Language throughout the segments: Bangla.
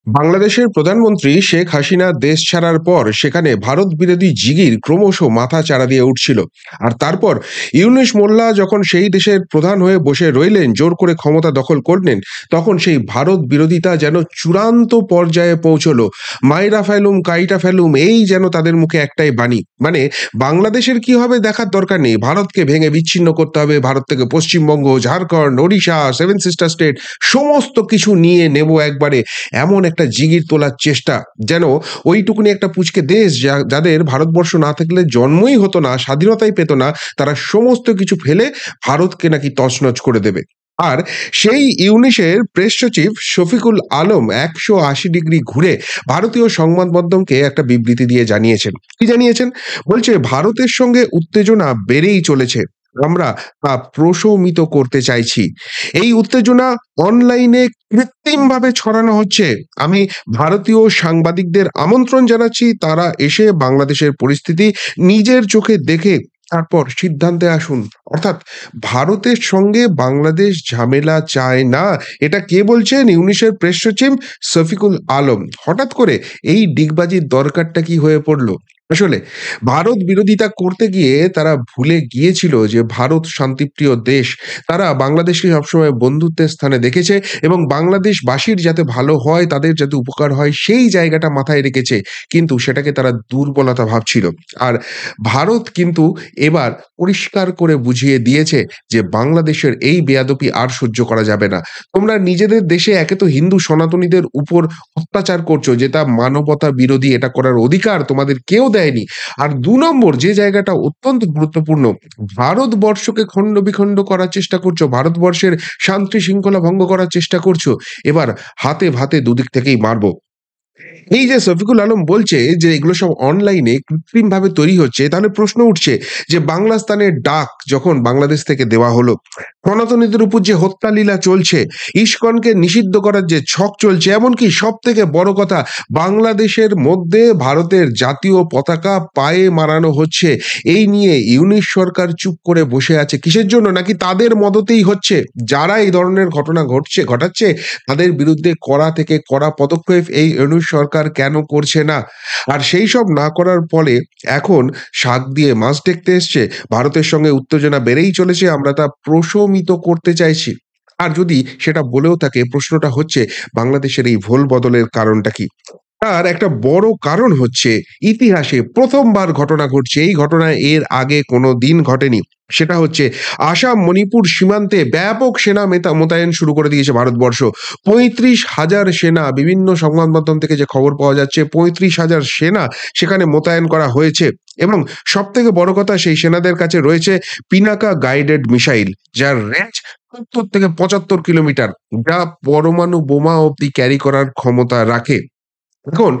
বাংলাদেশের প্রধানমন্ত্রী শেখ হাসিনা দেশ ছাড়ার পর সেখানে ভারত বিরোধী জিগির ক্রমশ মাথা চাড়া দিয়ে উঠছিল। আর তারপর ইউনূস মোল্লা যখন সেই দেশের প্রধান হয়ে বসে রইলেন, জোর করে ক্ষমতা দখল করলেন, তখন সেই ভারত বিরোধিতা যেন চূড়ান্ত পর্যায়ে পৌঁছলো। মাইরা ফেলুম কাইটা ফেলুম, এই যেন তাদের মুখে একটাই বাণী, মানে বাংলাদেশের কি হবে দেখার দরকার নেই, ভারতকে ভেঙে বিচ্ছিন্ন করতে হবে, ভারত থেকে Paschimbanga, Jharkhand, Odisha, seven sister state সমস্ত কিছু নিয়ে নেব একবারে, এমন একটা জিগির তোলার চেষ্টা। যেন ওইটুকুনি একটা পুচকে দেশ যাদের ভারতবর্ষ না থাকলে জন্মই হতো না, স্বাধীনতাই পেত না, তারা সমস্ত কিছু ফেলে ভারতকে নাকি তছনছ করে দেবে। আর সেই ইউনিসের প্রেস সচিব শফিকুল আলম 180 ডিগ্রি ঘুরে ভারতীয় সংবাদ মাধ্যমকে একটা বিবৃতি দিয়ে জানিয়েছেন। কি জানিয়েছেন? বলছে ভারতের সঙ্গে উত্তেজনা বেড়েই চলেছে, আমরা তা প্রশমিত করতে চাইছি। এই উত্তেজনা অনলাইনে কৃত্রিমভাবে ছড়ানো হচ্ছে। আমি ভারতীয় সাংবাদিকদের আমন্ত্রণ জানাচ্ছি, তারা এসে বাংলাদেশের পরিস্থিতি নিজের চোখে দেখে তারপর সিদ্ধান্তে আসুন। অর্থাৎ ভারতের সঙ্গে বাংলাদেশ ঝামেলা চায় না, এটা কে বলছেন? ইউনিসের প্রেস সচিব শফিকুল আলম। হঠাৎ করে এই ডিগবাজির দরকারটা কি হয়ে পড়লো? আসলে ভারত বিরোধিতা করতে গিয়ে তারা ভুলে গিয়েছিল যে ভারত শান্তিপ্রিয় দেশ। তারা বাংলাদেশকে সবসময় বন্ধুত্বের স্থানে দেখেছে এবং বাংলাদেশবাসীর যাতে ভালো হয়, তাদের যাতে উপকার হয়, সেই জায়গাটা মাথায় রেখেছে। কিন্তু সেটাকে তারা দুর্বলতা ভাবছিল। আর ভারত কিন্তু এবার পরিষ্কার করে বুঝিয়ে দিয়েছে যে বাংলাদেশের এই বেয়াদবি আর সহ্য করা যাবে না। তোমরা নিজেদের দেশে একে তো হিন্দু সনাতনীদের উপর অত্যাচার করছো, যেটা মানবতা বিরোধী, এটা করার অধিকার তোমাদের কেউ দেয়নি। আর ২ নম্বর যে জায়গাটা অত্যন্ত গুরুত্বপূর্ণ, ভারতবর্ষকে খণ্ড বিখণ্ড করার চেষ্টা করছো, ভারতবর্ষের শান্তি শৃঙ্খলা ভঙ্গ করার চেষ্টা করছো। এবার হাতে ভাতে দুদিক থেকেই মারবো। এই যে শফিকুল আলম বলছে যে এগুলো সব অনলাইনে কৃত্রিমভাবে তৈরি হচ্ছে, তাহলে প্রশ্ন উঠছে যে বাংলাস্তানের ডাক যখন বাংলাদেশ থেকে দেওয়া হলো, সনাতনীদের উপর যে হত্যালীলা চলছে, ইস্কনকে নিষিদ্ধ করার যে ছক চলছে, এমনকি সব থেকে বড় কথা, বাংলাদেশের মধ্যে ভারতের জাতীয় পতাকা পায়ে মারানো হচ্ছে, এই নিয়ে ইউনিশ সরকার চুপ করে বসে আছে কিসের জন্য? নাকি তাদের মদতেই হচ্ছে? যারা এই ধরনের ঘটনা ঘটাচ্ছে, তাদের বিরুদ্ধে কড়া থেকে কড়া পদক্ষেপ এই ইউনিশ সরকার কেন করছে না? আর সেই সব না করার ফলে এখন শাক দিয়ে মাছ দেখতে এসছে, ভারতের সঙ্গে উত্তেজনা বেড়েই চলেছে, আমরা তা প্রশমিত করতে চাইছি। আর যদি সেটা বলেও থাকে, প্রশ্নটা হচ্ছে বাংলাদেশের এই ভোল বদলের কারণটা কি? তার একটা বড় কারণ হচ্ছে ইতিহাসে প্রথমবার ঘটনা ঘটছে, এই ঘটনা এর আগে কোনো দিন ঘটেনি। সেটা হচ্ছে আসাম মণিপুর সীমান্তে ব্যাপক সেনা মোতায়েন শুরু করে দিয়েছে ভারতবর্ষ। ৩৫,০০০ সেনা, বিভিন্ন সংবাদ মাধ্যম থেকে যে খবর পাওয়া যাচ্ছে, ৩৫,০০০ সেনা সেখানে মোতায়েন করা হয়েছে। এবং সব থেকে বড় কথা, সেই সেনাদের কাছে রয়েছে পিনাকা গাইডেড মিসাইল, যার রেঞ্জ ৭০ থেকে ৭৫ কিলোমিটার, যা পরমাণু বোমা অব্দি ক্যারি করার ক্ষমতা রাখে। এখন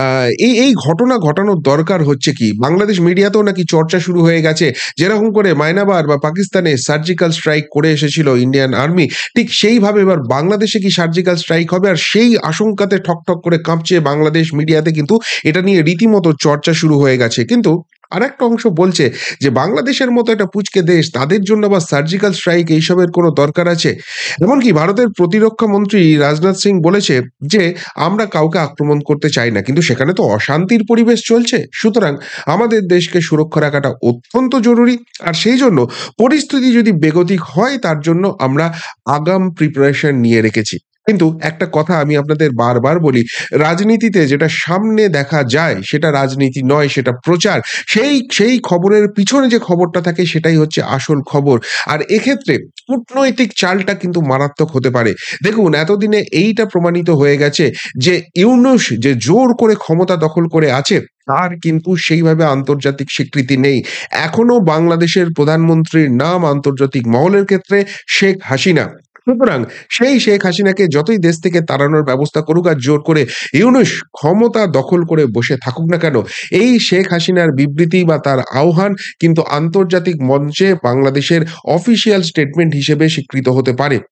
এই ঘটনা ঘটানোর দরকার হচ্ছে কি? বাংলাদেশ মিডিয়াতেও নাকি চর্চা শুরু হয়ে গেছে। যেরকম করে মায়ানমার বা পাকিস্তানে সার্জিক্যাল স্ট্রাইক করে এসেছিল ইন্ডিয়ান আর্মি, ঠিক সেইভাবে এবার বাংলাদেশে কি সার্জিক্যাল স্ট্রাইক হবে? আর সেই আশঙ্কাতে ঠকঠক করে কাঁপছে বাংলাদেশ মিডিয়াতে, কিন্তু এটা নিয়ে রীতিমতো চর্চা শুরু হয়ে গেছে। কিন্তু আরেকটা অংশ বলছে যে বাংলাদেশের মতো একটা পুঁচকে দেশ, তাদের জন্য আবার সার্জিক্যাল স্ট্রাইক এইসবের কোনো দরকার আছে? এমনকি ভারতের প্রতিরক্ষা মন্ত্রী রাজনাথ সিং বলেছে যে আমরা কাউকে আক্রমণ করতে চাই না, কিন্তু সেখানে তো অশান্তির পরিবেশ চলছে, সুতরাং আমাদের দেশকে সুরক্ষা রাখাটা অত্যন্ত জরুরি। আর সেই জন্য পরিস্থিতি যদি বেগতিক হয়, তার জন্য আমরা আগাম প্রিপারেশন নিয়ে রেখেছি। কিন্তু একটা কথা আমি আপনাদের বারবার বলি, রাজনীতিতে যেটা সামনে দেখা যায় সেটা রাজনীতি নয়, সেটা প্রচার। সেই খবরের পিছনে যে খবরটা থাকে সেটাই হচ্ছে আসল খবর। আর এক্ষেত্রে কূটনৈতিক চালটা কিন্তু মারাত্মক হতে পারে। দেখুন, এতদিনে এইটা প্রমাণিত হয়ে গেছে যে ইউনূস যে জোর করে ক্ষমতা দখল করে আছে, তার কিন্তু সেইভাবে আন্তর্জাতিক স্বীকৃতি নেই। এখনো বাংলাদেশের প্রধানমন্ত্রীর নাম আন্তর্জাতিক মহলের ক্ষেত্রে শেখ হাসিনা। সুতরাং সেই শেখ হাসিনাকে যতই দেশ থেকে তাড়ানোর ব্যবস্থা করুক আর জোর করে ইউনূস ক্ষমতা দখল করে বসে থাকুক না কেন, এই শেখ হাসিনার বিবৃতি বা তার আহ্বান কিন্তু আন্তর্জাতিক মঞ্চে বাংলাদেশের অফিসিয়াল স্টেটমেন্ট হিসেবে স্বীকৃত হতে পারে।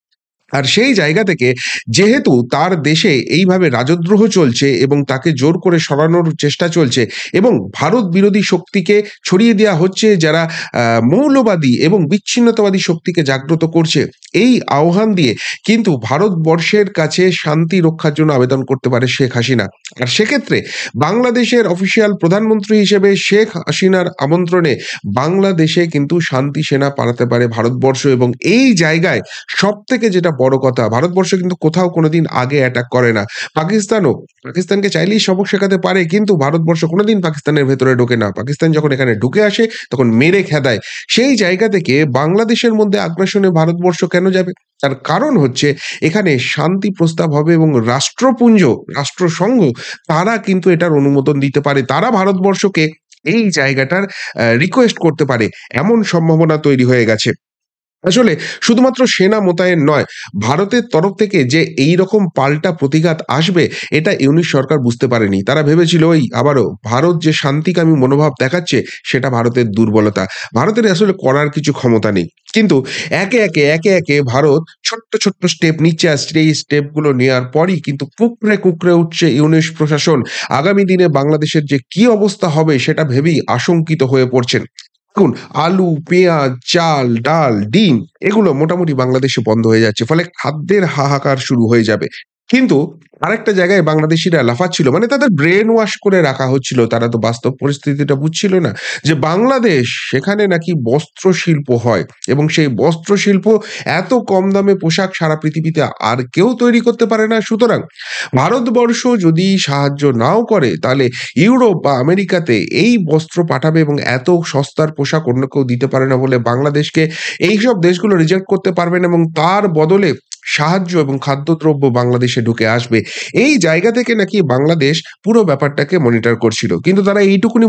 আর সেই জায়গা থেকে যেহেতু তার দেশে এইভাবে রাজদ্রোহ চলছে এবং তাকে জোর করে সরানোর চেষ্টা চলছে এবং ভারত বিরোধী শক্তিকে ছড়িয়ে দেওয়া হচ্ছে, যারা মৌলবাদী এবং বিচ্ছিন্নতাবাদী শক্তিকে জাগ্রত করছে, এই আহ্বান দিয়ে কিন্তু ভারতবর্ষের কাছে শান্তি রক্ষার জন্য আবেদন করতে পারে শেখ হাসিনা। আর সেক্ষেত্রে বাংলাদেশের অফিসিয়াল প্রধানমন্ত্রী হিসেবে শেখ হাসিনার আমন্ত্রণে বাংলাদেশে কিন্তু শান্তি সেনা পাঠাতে পারে ভারতবর্ষ। এবং এই জায়গায় সব থেকে যেটা বড় কথা, ভারতবর্ষ কিন্তু কোথাও কোনোদিন আগে অ্যাটাক করে না। পাকিস্তানকে চাইলেই সবক শেখাতে পারে, কিন্তু ভারতবর্ষ কোনোদিন পাকিস্তানের ভেতরে ঢোকে না। পাকিস্তান যখন এখানে ঢুকে আসে তখন মেরে খেদায়। সেই জায়গা থেকে বাংলাদেশের মধ্যে আগ্রাসনে ভারতবর্ষ কেন যাবে? তার কারণ হচ্ছে এখানে শান্তি প্রস্তাব হবে এবং রাষ্ট্রসংঘ তারা কিন্তু এটার অনুমোদন দিতে পারে, তারা ভারতবর্ষকে এই জায়গাটার রিকোয়েস্ট করতে পারে, এমন সম্ভাবনা তৈরি হয়ে গেছে। আসলে শুধুমাত্র সেনা মোতায়েন নয়, ভারতের তরফ থেকে যে এই রকম পাল্টা প্রতিঘাত আসবে এটা ইউনিশ সরকার বুঝতে পারেনি। তারা ভেবেছিল ওই আবারও ভারত যে শান্তিকামী মনোভাব দেখাচ্ছে সেটা ভারতের দুর্বলতা, ভারতের আসলে করার কিছু ক্ষমতা নেই। কিন্তু একে একে ভারত ছোট্ট ছোট্ট স্টেপ নিচ্ছে, আসছে। এই স্টেপগুলো নেওয়ার পরই কিন্তু কুঁকড়ে কুঁকড়ে উঠছে ইউনিশ প্রশাসন। আগামী দিনে বাংলাদেশের যে কি অবস্থা হবে সেটা ভেবেই আশঙ্কিত হয়ে পড়ছেন। দেখুন, আলু, পেঁয়াজ, চাল, ডাল, ডিম এগুলো মোটামুটি বাংলাদেশে বন্ধ হয়ে যাচ্ছে। ফলে খাদ্যের হাহাকার শুরু হয়ে যাবে। কিন্তু আরেকটা জায়গায় বাংলাদেশিরা লাফাচ্ছিল, মানে তাদের ব্রেন ওয়াশ করে রাখা হচ্ছিল। তারা তো বাস্তব পরিস্থিতিটা বুঝছিল না যে বাংলাদেশ, সেখানে নাকি বস্ত্র শিল্প হয় এবং সেই বস্ত্র শিল্প এত কম দামে পোশাক সারা পৃথিবীতে আর কেউ তৈরি করতে পারে না। সুতরাং ভারতবর্ষ যদি সাহায্য নাও করে তাহলে ইউরোপ বা আমেরিকাতে এই বস্ত্র পাঠাবে এবং এত সস্তার পোশাক অন্য কেউ দিতে পারে না বলে বাংলাদেশকে এইসব দেশগুলো রিজেক্ট করতে পারবে না এবং তার বদলে সাহায্য এবং খাদ্যদ্রব্য বাংলাদেশে ঢুকে আসবে। এই জায়গা থেকে নাকি বাংলাদেশ পুরো ব্যাপারটাকে মনিটর করছিল। কিন্তু তারা এইটুকুনি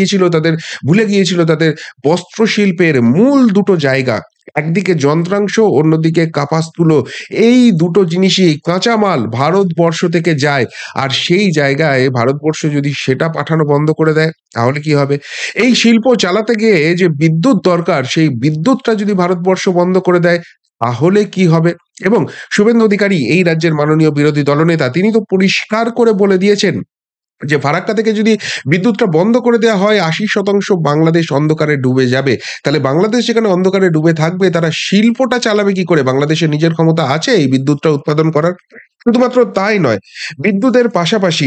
ভুলে গিয়েছিল তাদের বস্ত্র শিল্পের মূল দুটো জায়গা, একদিকে যন্ত্রাংশ, অন্যদিকে কাপাস তুলো। এই দুটো জিনিসই কাঁচামাল ভারতবর্ষ থেকে যায়। আর সেই জায়গায় ভারতবর্ষ যদি সেটা পাঠানো বন্ধ করে দেয় তাহলে কি হবে? এই শিল্প চালাতে গিয়ে যে বিদ্যুৎ দরকার, সেই বিদ্যুৎটা যদি ভারতবর্ষ বন্ধ করে দেয় তাহলে কি হবে? এবং শুভেন্দু অধিকারী এই রাজ্যের মাননীয় বিরোধী দলনেতা, তিনি তো পরিষ্কার করে বলে দিয়েছেন যে ফারাক্কা থেকে যদি বিদ্যুৎটা বন্ধ করে দেওয়া হয় ৮০% বাংলাদেশ অন্ধকারে ডুবে যাবে। তাহলে বাংলাদেশ যেখানে অন্ধকারে ডুবে থাকবে তারা শিল্পটা চালাবে কি করে? বাংলাদেশের নিজের ক্ষমতা আছে এই বিদ্যুৎটা উৎপাদন করার? শুধুমাত্র তাই নয়, বিদ্যুতের পাশাপাশি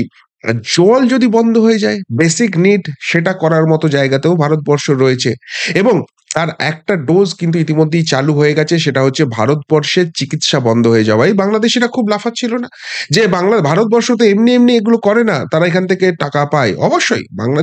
জল যদি বন্ধ হয়ে যায়, বেসিক নিড সেটা করার মতো জায়গাতেও ভারতবর্ষ রয়েছে। এবং তার একটা ডোজ কিন্তু ইতিমধ্যেই চালু হয়ে গেছে, সেটা হচ্ছে ভারতবর্ষের চিকিৎসা বন্ধ হয়ে যাওয়া। এই বাংলাদেশিরা খুব লাফাচ্ছিল না যে ভারতবর্ষ তো এমনি এগুলো করে না, তারা এখান থেকে টাকা পায়। অবশ্যই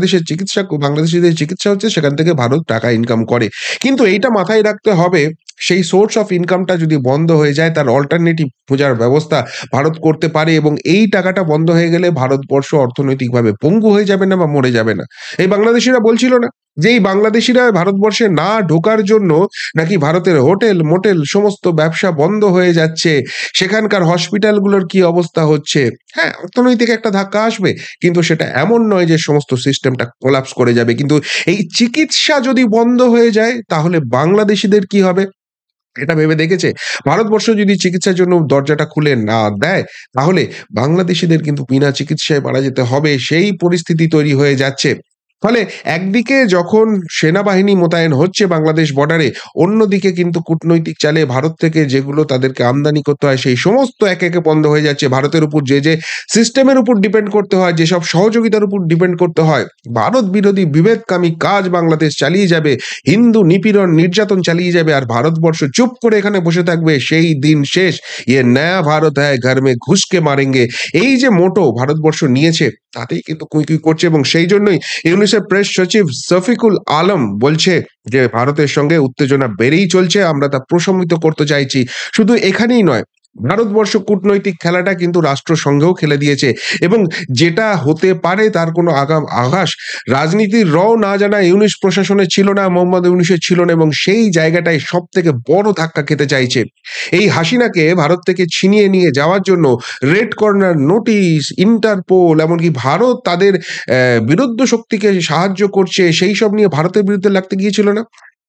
বাংলাদেশিদের চিকিৎসা হচ্ছে, সেখান থেকে ভারত টাকা ইনকাম করে। কিন্তু এইটা মাথায় রাখতে হবে, সেই সোর্স অফ ইনকামটা যদি বন্ধ হয়ে যায় তার অল্টারনেটিভ খোঁজার ব্যবস্থা ভারত করতে পারে। এবং এই টাকাটা বন্ধ হয়ে গেলে ভারতবর্ষ অর্থনৈতিকভাবে পঙ্গু হয়ে যাবে না বা মরে যাবে না। এই বাংলাদেশিরা বলছিল না যে এই বাংলাদেশিরা ভারতবর্ষে না ঢোকার জন্য নাকি ভারতের হোটেল মোটেল সমস্ত ব্যবসা বন্ধ হয়ে যাচ্ছে, সেখানকার হসপিটালগুলোর কি অবস্থা হচ্ছে। হ্যাঁ, অর্থনৈতিক একটা ধাক্কা আসবে, কিন্তু সেটা এমন নয় যে সমস্ত সিস্টেমটা কোলাপস করে যাবে। কিন্তু এই চিকিৎসা যদি বন্ধ হয়ে যায় তাহলে বাংলাদেশিদের কি হবে এটা ভেবে দেখেছে? ভারতবর্ষ যদি চিকিৎসার জন্য দরজাটা খুলে না দেয় তাহলে বাংলাদেশিদের কিন্তু বিনা চিকিৎসায় মারা যেতে হবে, সেই পরিস্থিতি তৈরি হয়ে যাচ্ছে। ফলে একদিকে যখন সেনাবাহিনী মোতায়েন হচ্ছে বাংলাদেশ বর্ডারে, অন্যদিকে কিন্তু কূটনৈতিক চালে ভারত থেকে যেগুলো তাদেরকে আমদানি করতে হয় সেই সমস্ত একে বন্ধ হয়ে যাচ্ছে। ভারতের উপর যে সিস্টেমের উপর ডিপেন্ড করতে হয়, যেসব সহযোগিতার উপর ডিপেন্ড করতে হয়, ভারত বিরোধী বিভেদকামী কাজ বাংলাদেশ চালিয়ে যাবে, হিন্দু নিপীড়ন নির্যাতন চালিয়ে যাবে। আর ভারতবর্ষ চুপ করে এখানে বসে থাকবে, সেই দিন শেষ। ইয়ে নয়া ভারত হ্যায় ঘর মে ঘুস কে মারেঙ্গে, এই যে মোটো ভারতবর্ষ নিয়েছে তাতেই কিন্তু কুই করছে। এবং সেই জন্যই ইউনিসেফ প্রেস সচিব শফিকুল আলম বলছে যে ভারতের সঙ্গে উত্তেজনা বেড়েই চলছে, আমরা তা প্রশমিত করতে চাইছি। শুধু এখানেই নয়, ভারতবর্ষ কূটনৈতিক খেলাটা কিন্তু রাষ্ট্রসংঘেও খেলে দিয়েছে এবং যেটা হতে পারে তার কোনো আগাম আভাস রাজনীতির না জানা ইউনিশ প্রশাসনের ছিল না, মোহাম্মদ ইউনিশের ছিল না। এবং সেই জায়গাটায় সব থেকে বড় ধাক্কা খেতে চাইছে। এই হাসিনাকে ভারত থেকে ছিনিয়ে নিয়ে যাওয়ার জন্য রেড কর্নার নোটিশ, ইন্টারপোল, এমনকি ভারত তাদের বিরুদ্ধ শক্তিকে সাহায্য করছে, সেই সব নিয়ে ভারতের বিরুদ্ধে লাগতে গিয়েছিল না?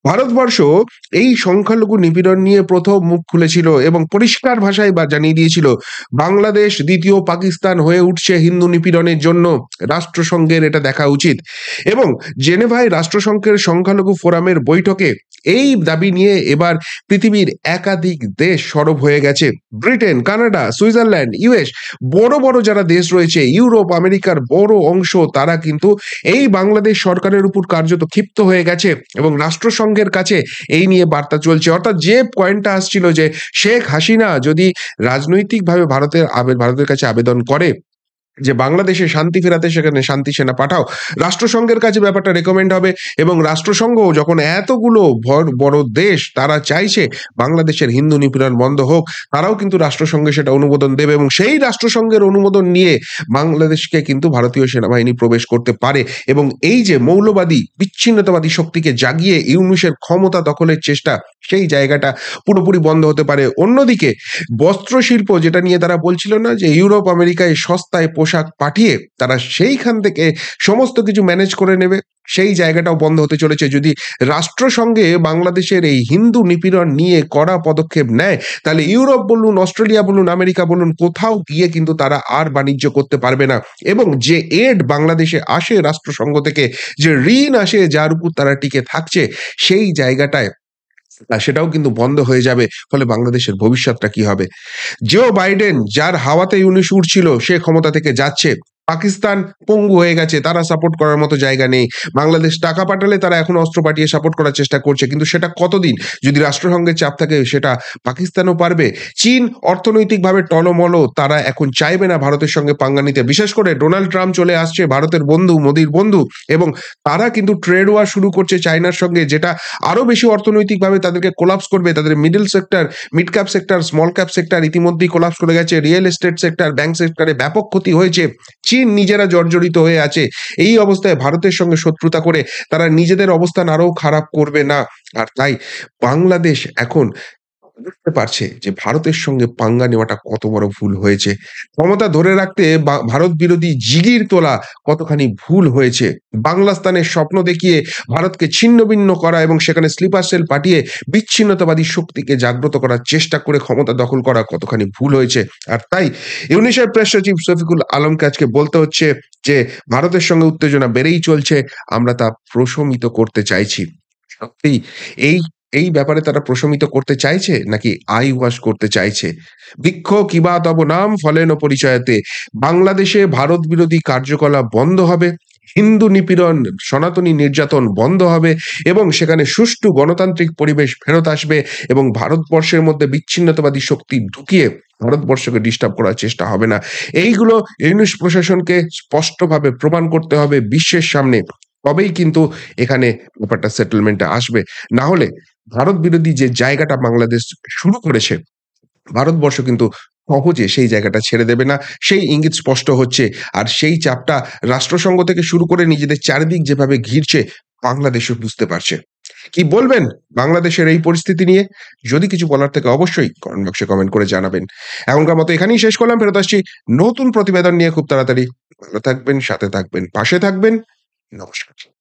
ভারতবর্ষ এই সংখ্যালঘু নিপীড়ন নিয়ে প্রথম মুখ খুলেছিল এবং পরিষ্কার ভাষায় জানিয়ে দিয়েছিল বাংলাদেশ দ্বিতীয় পাকিস্তান হয়ে উঠছে হিন্দু নিপীড়নের জন্য, রাষ্ট্রসংঘের এটা দেখা উচিত। এবং জেনেভায় রাষ্ট্রসংঘের সংখ্যালঘু ফোরামের বৈঠকে এই দাবি নিয়ে এবার পৃথিবীর একাধিক দেশ সরব হয়ে গেছে। ব্রিটেন, কানাডা, সুইজারল্যান্ড, ইউএস, বড় বড় যারা দেশ রয়েছে, ইউরোপ, আমেরিকার বড় অংশ, তারা কিন্তু এই বাংলাদেশ সরকারের উপর কার্যত ক্ষিপ্ত হয়ে গেছে এবং রাষ্ট্রসংঘের কাছে এই নিয়ে বার্তা চলছে। অর্থাৎ যে পয়েন্টটা আসছিল যে শেখ হাসিনা যদি রাজনৈতিকভাবে ভারতের কাছে আবেদন করে যে বাংলাদেশে শান্তি ফেরাতে, সেখানে শান্তি সেনা পাঠাও, রাষ্ট্রসংঘের কাছে ব্যাপারটা রেকমেন্ড হবে এবং রাষ্ট্রসংঘ যখন এতগুলো বড় দেশ তারা চাইছে বাংলাদেশের হিন্দু নিপীড়ন বন্ধ হোক, তারাও কিন্তু রাষ্ট্রসংঘে সেটা অনুমোদন দেবে এবং সেই রাষ্ট্রসংঘের অনুমোদন নিয়ে বাংলাদেশকে কিন্তু ভারতীয় সেনাবাহিনী প্রবেশ করতে পারে এবং এই যে মৌলবাদী বিচ্ছিন্নতাবাদী শক্তিকে জাগিয়ে ইউনূসের ক্ষমতা দখলের চেষ্টা, সেই জায়গাটা পুরোপুরি বন্ধ হতে পারে। অন্যদিকে বস্ত্রশিল্প, যেটা নিয়ে তারা বলছিল না যে ইউরোপ আমেরিকায় সস্তায় পোশাক পাঠিয়ে তারা সেইখান থেকে সমস্ত কিছু ম্যানেজ করে নেবে, সেই জায়গাটাও বন্ধ হতে চলেছে। যদি রাষ্ট্রসংঘে বাংলাদেশের এই হিন্দু নিপীড়ন নিয়ে কড়া পদক্ষেপ নেয়, তাহলে ইউরোপ বলুন, অস্ট্রেলিয়া বলুন, আমেরিকা বলুন, কোথাও গিয়ে কিন্তু তারা আর বাণিজ্য করতে পারবে না এবং যে এড বাংলাদেশে আসে রাষ্ট্রসংঘ থেকে, যে ঋণ আসে যার উপর তারা টিকে থাকছে, সেই জায়গাটায় সেটাও কিন্তু বন্ধ হয়ে যাবে। ফলে বাংলাদেশের ভবিষ্যৎটা কি হবে? জো বাইডেন, যার হাওয়াতে ইউনূস উড়ছিল, সে ক্ষমতা থেকে যাচ্ছে। পাকিস্তান পঙ্গু হয়ে গেছে, তারা সাপোর্ট করার মতো জায়গা নেই। বাংলাদেশ টাকা পাঠালে তারা এখন অস্ত্র পাঠিয়ে সাপোর্ট করার চেষ্টা করছে, কিন্তু সেটা কতদিন? যদি রাষ্ট্রসংঘের চাপ থাকে সেটা পাকিস্তানও পারবে। চীন অর্থনৈতিকভাবে টলমল, তারা এখন চাইবে না ভারতের সঙ্গে পাঙ্গা নিতে। বিশেষ করে ডোনাল্ড ট্রাম্প চলে আসছে, ভারতের বন্ধু, মোদির বন্ধু, এবং তারা কিন্তু ট্রেড ওয়ার শুরু করছে চায়নার সঙ্গে, যেটা আরো বেশি অর্থনৈতিকভাবে তাদেরকে কোলাপস করবে। তাদের middle sector, mid cap sector, small cap sector ইতিমধ্যেই কোলাপস করে গেছে। রিয়েল এস্টেট সেক্টর, ব্যাংক সেক্টরে ব্যাপক ক্ষতি হয়েছে। চীন নিজেরা জর্জরিত হয়ে আছে। এই অবস্থায় ভারতের সঙ্গে শত্রুতা করে তারা নিজেদের অবস্থান আরো খারাপ করবে না। আর তাই বাংলাদেশ এখন বুঝতে পারছে যে ভারতের সঙ্গে পাঙ্গা নেওয়াটা কত বড় ভুল হয়েছে। ক্ষমতা ধরে রাখতে ভারত বিরোধী জিগির তোলা কতখানি ভুল হয়েছে। বাংলাস্তানের স্বপ্ন দেখিয়ে ভারতকে ছিন্নভিন্ন করা এবং সেখানে স্লিপার সেল পাঠিয়ে বিচ্ছিন্নতাবাদী শক্তিকে জাগ্রত করার চেষ্টা করে ক্ষমতা দখল করা কতখানি ভুল হয়েছে। আর তাই ইউনিসেফ প্রেস সচিব শফিকুল আলমকে আজকে বলতে হচ্ছে যে ভারতের সঙ্গে উত্তেজনা বেড়েই চলছে, আমরা তা প্রশমিত করতে চাইছি। সত্যি এই এই ব্যাপারে তারা প্রশমিত করতে চাইছে নাকি আই ওয়াশ করতে চাইছে? বৃক্ষ কিবা তব নাম ফলেন পরিচয়তে। বাংলাদেশে ভারত বিরোধী কার্যকলাপ বন্ধ হবে, হিন্দু নিপীড়ন, সনাতনী নির্যাতন বন্ধ হবে এবং সেখানে সুষ্ঠু গণতান্ত্রিক পরিবেশ ফেরত আসবে এবং ভারতবর্ষের মধ্যে বিচ্ছিন্নতাবাদী শক্তি ঢুকিয়ে ভারতবর্ষকে ডিস্টার্ব করার চেষ্টা হবে না। এইগুলো ইউনূস প্রশাসনকে স্পষ্টভাবে প্রমাণ করতে হবে বিশ্বের সামনে, তবেই কিন্তু এখানে ব্যাপারটা সেটেলমেন্টে আসবে। না হলে ভারত বিরোধী যে জায়গাটা বাংলাদেশ শুরু করেছে, ভারতবর্ষ কিন্তু সহজে সেই জায়গাটা ছেড়ে দেবে না, সেই ইঙ্গিত স্পষ্ট হচ্ছে। আর সেই চাপটা রাষ্ট্রসংঘ থেকে শুরু করে নিজেদের চারিদিক যেভাবে ঘিরছে, বাংলাদেশও বুঝতে পারছে। কি বলবেন বাংলাদেশের এই পরিস্থিতি নিয়ে? যদি কিছু বলার থাকে অবশ্যই কমেন্ট বক্সে কমেন্ট করে জানাবেন। এখনকার মতো এখানেই শেষ করলাম, ফেরত আসছি নতুন প্রতিবেদন নিয়ে খুব তাড়াতাড়ি। ভালো থাকবেন, সাথে থাকবেন, পাশে থাকবেন। নমস্কার।